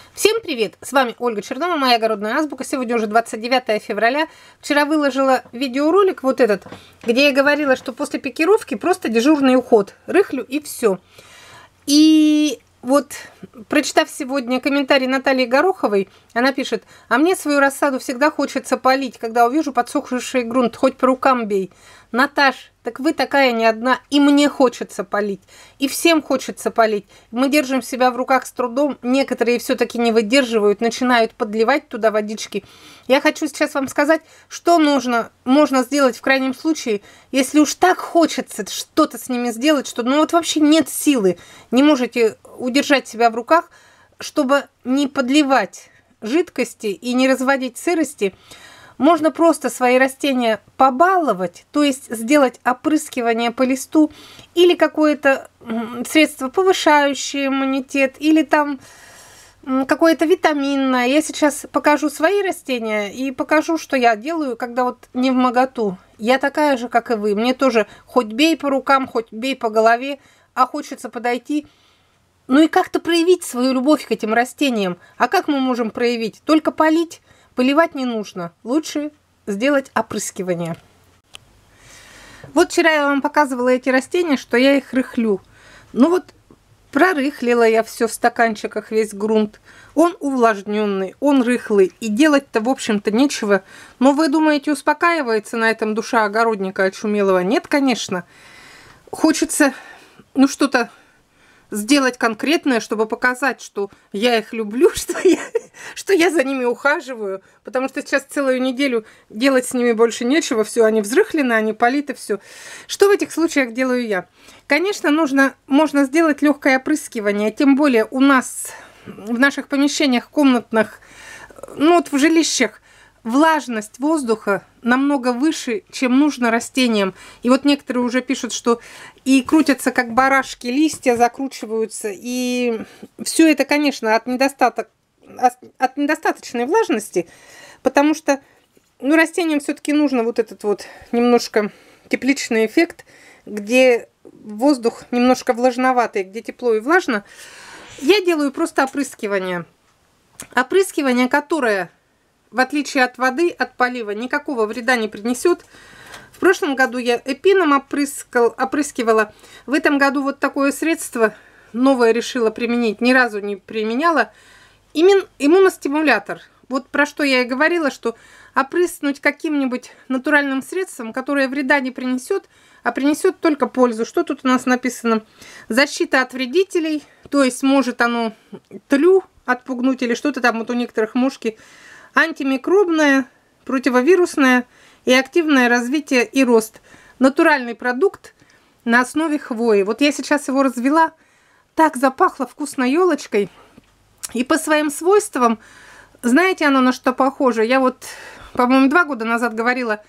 Всем привет! С вами Ольга Чернова, моя огородная азбука. Сегодня уже 29 февраля. Вчера выложила видеоролик вот этот, где я говорила, что после пикировки просто дежурный уход. Рыхлю и все. И вот, прочитав сегодня комментарий Натальи Гороховой, она пишет: а мне свою рассаду всегда хочется полить, когда увижу подсохший грунт, хоть по рукам бей. Наташ, так вы такая не одна, и мне хочется полить, и всем хочется полить. Мы держим себя в руках с трудом, некоторые все-таки не выдерживают, начинают подливать туда водички. Я хочу сейчас вам сказать, что можно сделать в крайнем случае, если уж так хочется что-то с ними сделать, что ну вот вообще нет силы, не можете удержать себя в руках, чтобы не подливать жидкости и не разводить сырости. Можно просто свои растения побаловать, то есть сделать опрыскивание по листу или какое-то средство, повышающее иммунитет, или там какое-то витаминное. Я сейчас покажу свои растения и покажу, что я делаю, когда вот не вмоготу. Я такая же, как и вы. Мне тоже хоть бей по рукам, хоть бей по голове, а хочется подойти, ну и как-то проявить свою любовь к этим растениям. А как мы можем проявить? Только полить? Поливать не нужно. Лучше сделать опрыскивание. Вот вчера я вам показывала эти растения, что я их рыхлю. Ну вот, прорыхлила я все в стаканчиках, весь грунт. Он увлажненный, он рыхлый. И делать-то, в общем-то, нечего. Но вы думаете, успокаивается на этом душа огородника очумелого? Нет, конечно. Хочется, ну, что-то сделать конкретное, чтобы показать, что я их люблю, что я за ними ухаживаю, потому что сейчас целую неделю делать с ними больше нечего, все, они взрыхлены, они политы, все. Что в этих случаях делаю я? Конечно, можно сделать легкое опрыскивание, тем более у нас в наших помещениях комнатных, ну вот в жилищах, влажность воздуха намного выше, чем нужно растениям. И вот некоторые уже пишут, что и крутятся как барашки, листья закручиваются. И все это, конечно, от недостаточной влажности, потому что ну, растениям все-таки нужно вот этот вот немножко тепличный эффект, где воздух немножко влажноватый, где тепло и влажно. Я делаю просто опрыскивание. Опрыскивание, которое, в отличие от воды, от полива, никакого вреда не принесет. В прошлом году я эпином опрыскивала. В этом году вот такое средство новое решила применить. Ни разу не применяла. Иммуностимулятор. Вот про что я и говорила, что опрыснуть каким-нибудь натуральным средством, которое вреда не принесет, а принесет только пользу. Что тут у нас написано? Защита от вредителей. То есть может оно тлю отпугнуть или что-то там вот у некоторых мушки. Антимикробное, противовирусное и активное развитие и рост. Натуральный продукт на основе хвои. Вот я сейчас его развела. Так запахло вкусной елочкой. И по своим свойствам, знаете, оно на что похоже? Я вот, по-моему, 2 года назад говорила,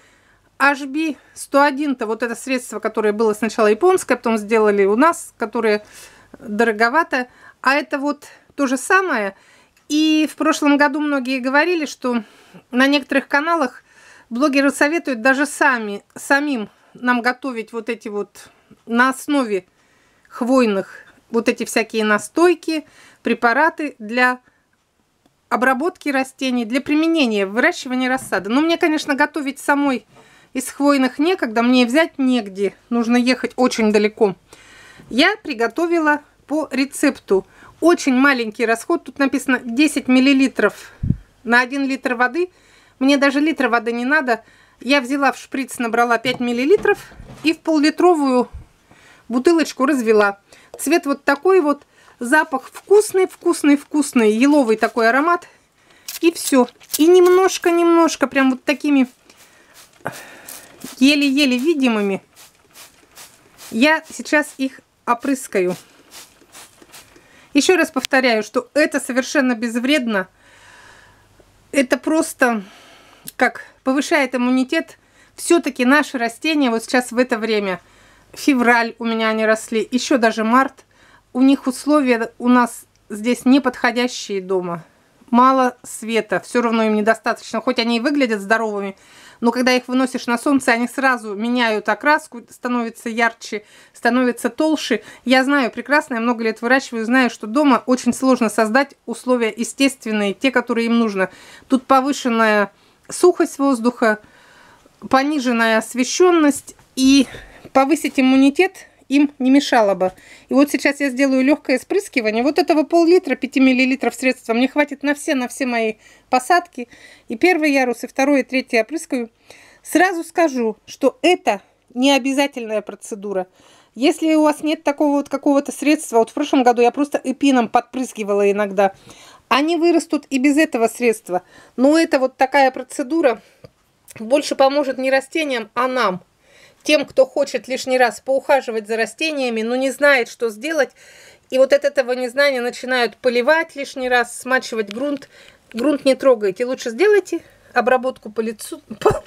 HB101-то, вот это средство, которое было сначала японское, потом сделали у нас, которое дороговато. А это вот то же самое. И в прошлом году многие говорили, что на некоторых каналах блогеры советуют даже самим нам готовить вот эти вот на основе хвойных, вот эти всякие настойки, препараты для обработки растений, для применения, выращивания рассады. Но мне, конечно, готовить самой из хвойных некогда, мне взять негде, нужно ехать очень далеко. Я приготовила по рецепту. Очень маленький расход, тут написано 10 мл на 1 литр воды. Мне даже литра воды не надо. Я взяла в шприц, набрала 5 мл и в пол-литровую бутылочку развела. Цвет вот такой вот, запах вкусный, вкусный, вкусный, еловый такой аромат. И все. И немножко, прям вот такими еле-еле видимыми я сейчас их опрыскаю. Еще раз повторяю, что это совершенно безвредно. Это просто как повышает иммунитет. Все-таки наши растения вот сейчас в это время, февраль у меня они росли, еще даже март, у них условия у нас здесь неподходящие дома. Мало света, все равно им недостаточно. Хоть они и выглядят здоровыми, но когда их выносишь на солнце, они сразу меняют окраску, становятся ярче, становятся толще. Я знаю прекрасно, я много лет выращиваю, знаю, что дома очень сложно создать условия естественные, те, которые им нужно. Тут повышенная сухость воздуха, пониженная освещенность, и повысить иммунитет им не мешало бы. И вот сейчас я сделаю легкое спрыскивание. Вот этого пол-литра, 5 мл средства мне хватит на все мои посадки. И первый ярус, и второй, и третий я опрыскаю. Сразу скажу, что это не обязательная процедура. Если у вас нет такого вот какого-то средства, вот в прошлом году я просто эпином подпрыскивала иногда, они вырастут и без этого средства. Но это вот такая процедура больше поможет не растениям, а нам. Тем, кто хочет лишний раз поухаживать за растениями, но не знает, что сделать. И вот от этого незнания начинают поливать лишний раз, смачивать грунт. Грунт не трогайте. Лучше сделайте обработку по листу,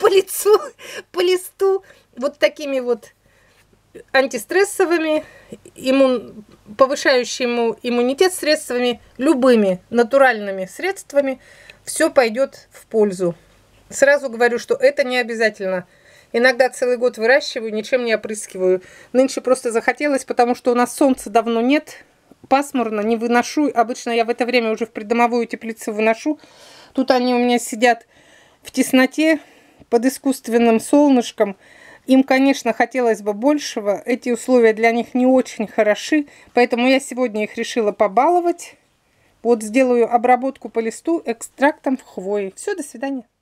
вот такими вот антистрессовыми, повышающими иммунитет средствами, любыми натуральными средствами. Все пойдет в пользу. Сразу говорю, что это не обязательно. Иногда целый год выращиваю, ничем не опрыскиваю. Нынче просто захотелось, потому что у нас солнца давно нет. Пасмурно, не выношу. Обычно я в это время уже в придомовую теплицу выношу. Тут они у меня сидят в тесноте, под искусственным солнышком. Им, конечно, хотелось бы большего. Эти условия для них не очень хороши. Поэтому я сегодня их решила побаловать. Вот сделаю обработку по листу экстрактом хвои. Все, до свидания.